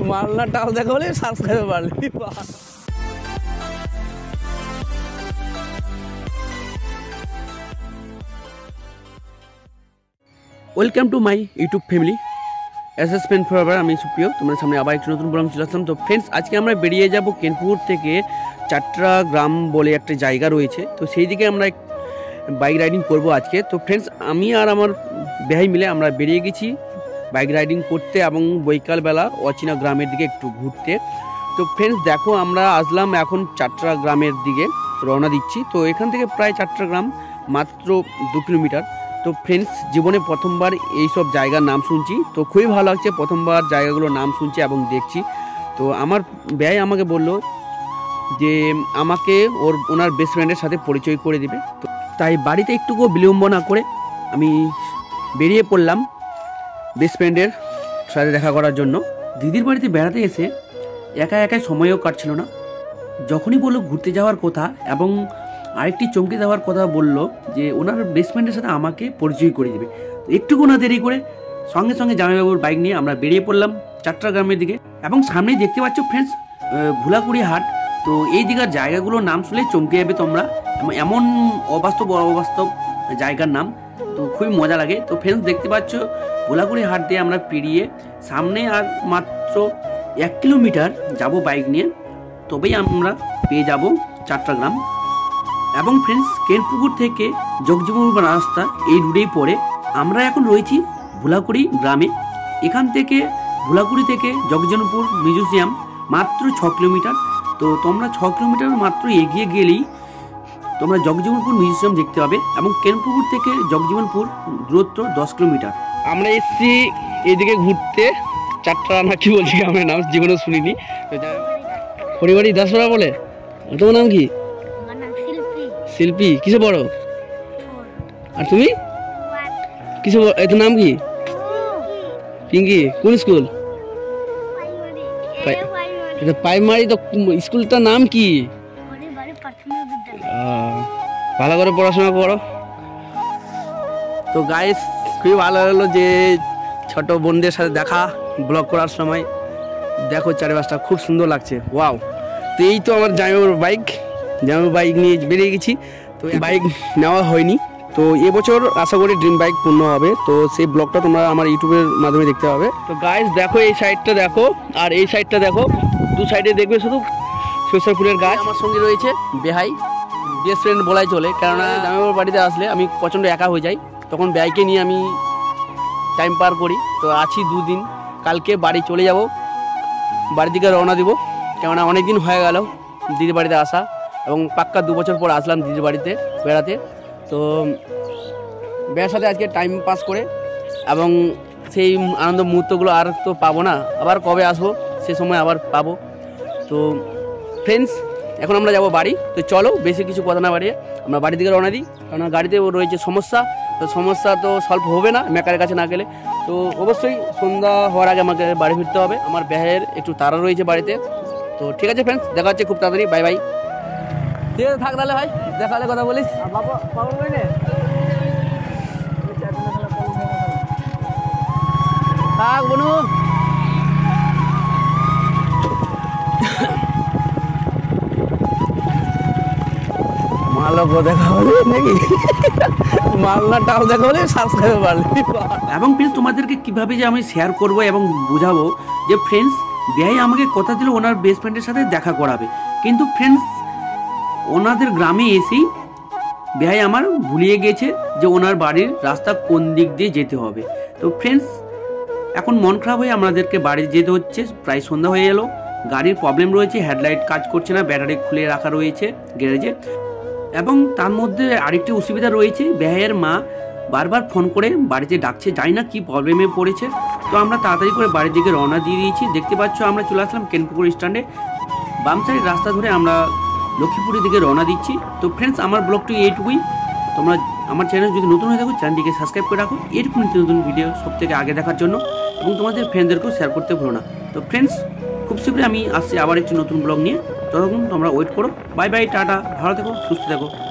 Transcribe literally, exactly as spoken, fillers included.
মালনা টাল দেখা হলে সাবস্ক্রাইব বাড়লি। Welcome to my YouTube family S S pen forever. আমি সুপ্রিয়, তোমাদের সামনে আবার একটি নতুন প্রোগ্রাম চলে আসলাম। তো ফ্রেন্ডস, আজকে আমরা বেরিয়ে যাব কেনপুকুর থেকে চাটরা গ্রাম বলে একটা জায়গা রয়েছে, তো সেই দিকে আমরা বাইক রাইডিং করব আজকে। তো ফ্রেন্ডস, আমি আর আমার ভাই মিলে আমরা বেরিয়ে গেছি বাইক রাইডিং করতে এবং বৈকালবেলা অচেনা গ্রামের দিকে একটু ঘুরতে। তো ফ্রেন্ডস দেখো, আমরা আসলাম এখন চাটরা গ্রামের দিকে রওনা দিচ্ছি। তো এখান থেকে প্রায় চাটরা গ্রাম মাত্র দু কিলোমিটার। তো ফ্রেন্ডস, জীবনে প্রথমবার এইসব জায়গার নাম শুনছি, তো খুবই ভালো লাগছে প্রথমবার জায়গাগুলোর নাম শুনছি এবং দেখছি। তো আমার ভাই আমাকে বললো যে আমাকে ওর ওনার বেস্ট ফ্রেন্ডের সাথে পরিচয় করে দিবে। তো তাই বাড়িতে একটুকু বিলম্ব না করে আমি বেরিয়ে পড়লাম বেস্ট ফ্রেন্ডের সাথে দেখা করার জন্য। দিদির বাড়িতে বেড়াতে এসে একা একাই সময়ও কাটছিল না। যখনই বললো ঘুরতে যাওয়ার কথা এবং আরেকটি চমকে দেওয়ার কথা বললো যে ওনার বেস্ট ফ্রেন্ডের সাথে আমাকে পরিচয় করে দেবে। একটুকু না দেরি করে সঙ্গে সঙ্গে জামাইবাবুর বাইক নিয়ে আমরা বেরিয়ে পড়লাম চাটরা গ্রামের দিকে। এবং সামনেই দেখতে পাচ্ছ ফ্রেন্ডস ভুলাকুড়ি হাট। তো এই দিকের জায়গাগুলোর নাম শুনলে চমকে যাবে তোমরা, এমন অবাস্তব অবাস্তব জায়গার নাম, তো খুবই মজা লাগে। তো ফ্রেন্ডস দেখতে পাচ্ছ ভোলাকুড়ি হাট দিয়ে আমরা পেরিয়ে সামনে আর মাত্র এক কিলোমিটার যাব বাইক নিয়ে, তবেই আমরা পেয়ে যাব চাটরা গ্রাম। এবং ফ্রেন্ডস, কেনপুকুর থেকে জগজীবনপুর রাস্তা এই রুটেই পড়ে। আমরা এখন রয়েছি ভোলাকুড়ি গ্রামে। এখান থেকে ভোলাকুড়ি থেকে জগজীবনপুর মিউজিয়াম মাত্র ছ কিলোমিটার। তো তোমরা ছ কিলোমিটার মাত্র এগিয়ে গেলেই তোমরা জগজীবনপুর মিউজিয়াম দেখতে পাবে। এবং কেনপুকুর থেকে জগজীবনপুর দূরত্ব দশ কিলোমিটার। আমরা এসছি এদিকে ঘুরতে, চাটরা না কি বলছি আমার নাম জীবনে শুনিনি। পরিবারই দাসরা বলে। তোমার নাম কি? শিল্পী। কিসে পড়ো? আর তুমি কিসে? তোর নাম কি? পিঙ্কি। কোন স্কুল? প্রাইমারি। তো স্কুলটার নাম কি? ভালো করে পড়াশোনা করো। তো গাইস, খুবই ভালো লাগলো যে ছোট বোনদের সাথে দেখা ব্লগ করার সময়। দেখো চারিপাশটা খুব সুন্দর লাগছে, ওয়াও। তো এই তো আমার জামাইবাবুর বাইক, জামাইবাবুর বাইক নিয়ে বেরিয়ে গেছি। তো বাইক নেওয়া হয়নি, তো এবছর আশা করি ড্রিম বাইক পূর্ণ হবে। তো সেই ব্লগটা তোমরা আমার ইউটিউবের মাধ্যমে দেখতে পাবে। তো গাইস দেখো, এই সাইডটা দেখো আর এই সাইডটা দেখো, দু সাইডে দেখবে শুধু সরষে ফুলের গাছ। আমার সঙ্গে রয়েছে বেহাই, বেস্ট ফ্রেন্ড বলাই চলে, কেননা জামাইবাবুর বাড়িতে আসলে আমি প্রচণ্ড একা হয়ে যাই, তখন বাইকে নিয়ে আমি টাইম পার করি। তো আছি দুদিন, কালকে বাড়ি চলে যাব, বাড়ির দিকে রওনা দিব, কেননা অনেক দিন হয়ে গেল দিদির বাড়িতে আসা এবং পাক্কা দু বছর পর আসলাম দিদির বাড়িতে বেড়াতে। তো বেড়ার সাথে আজকে টাইম পাস করে এবং সেই আনন্দ মুহূর্তগুলো আর তো পাবো না, আবার কবে আসবো সে সময় আবার পাবো। তো ফ্রেন্ডস, এখন আমরা যাব বাড়ি। তো চলো বেশি কিছু কথা না বাড়িয়ে আমরা বাড়ির দিকে রওনা দিই, কারণ গাড়িতে রয়েছে সমস্যা। তো সমস্যা তো সলভ হবে না মেকারের কাছে না গেলে। তো অবশ্যই সন্ধ্যা হওয়ার আগে আমাকে বাড়ি ফিরতে হবে, আমার ব্যাহের একটু তাড়া রয়েছে বাড়িতে। তো ঠিক আছে ফ্রেন্ডস, দেখা হচ্ছে খুব তাড়াতাড়ি, বাই বাই। ঠিক আছে, থাক তাহলে ভাই, দেখালে কথা বলিস। থাক বনু। মালও দেখা হলে নাকি মালনা টাল দেখা হলে সাবস্ক্রাইব বাড়লি। এবং প্লিজ তোমাদেরকে কিভাবে যে আমি শেয়ার করব এবং বোঝাবো যে ফ্রেন্ডস, ভাই আমাকে কথা দিল ওনার বেস্ট ফ্রেন্ডের সাথে দেখা করাবে, কিন্তু ফ্রেন্ডস ওনাদের গ্রামে এসেই ভাই আমার ভুলিয়ে গেছে যে ওনার বাড়ির রাস্তা কোন দিক দিয়ে যেতে হবে। তো ফ্রেন্ডস, এখন মন খারাপ হয়ে আমাদেরকে বাড়ি যেতে হচ্ছে, প্রায় সন্ধ্যা হয়ে এলো। গাড়ির প্রবলেম রয়েছে, হেডলাইট কাজ করছে না, ব্যাটারি খুলে রাখা রয়েছে গ্যারেজে। এবং তার মধ্যে আরেকটি অসুবিধা রয়েছে, ভাইয়ের মা বারবার ফোন করে বাড়িতে ডাকছে, জানি না কী প্রবলেমে পড়েছে। তো আমরা তাড়াতাড়ি করে বাড়ির দিকে রওনা দিয়ে দিয়েছি। দেখতে পাচ্ছ আমরা চলে আসলাম কেনপুকুর স্ট্যান্ডে, বাম সাইড রাস্তা ধরে আমরা লক্ষ্মীপুরের দিকে রওনা দিচ্ছি। তো ফ্রেন্ডস, আমার ব্লগটি এইটুকুই। তোমরা আমার চ্যানেল যদি নতুন হয়ে থাকো চ্যানেলটিকে সাবস্ক্রাইব করে রাখো এরকম নতুন নতুন ভিডিও সব থেকে আগে দেখার জন্য, এবং তোমাদের ফ্রেন্ডদেরকেও শেয়ার করতে ভুলো না। তো ফ্রেন্ডস, খুব শীঘ্রই আমি আসছি আবার একটি নতুন ব্লগ নিয়ে, ততক্ষণ তোমরা ওয়েট করো। বাই বাই, টাটা, ভালো থেকো, সুস্থ থেকো।